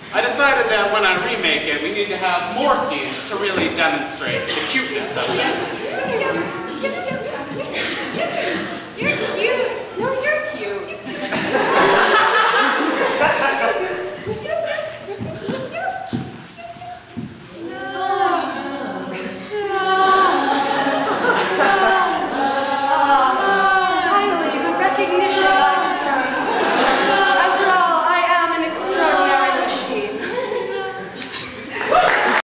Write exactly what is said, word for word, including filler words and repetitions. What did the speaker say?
I decided that when I remake it, we need to have more scenes to really demonstrate the cuteness of it.